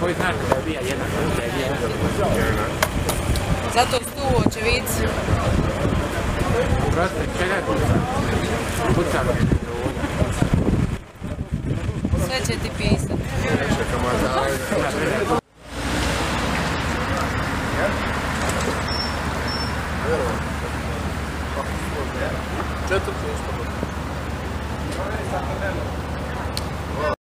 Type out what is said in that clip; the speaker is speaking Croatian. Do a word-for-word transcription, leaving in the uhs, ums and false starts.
koji znate da je bija jedan, da je bija jedan. Zato su tu očevici. Prosto, čega je pucano? Pucano je ovdje. Sve će ti pisati. Nešto kamazale.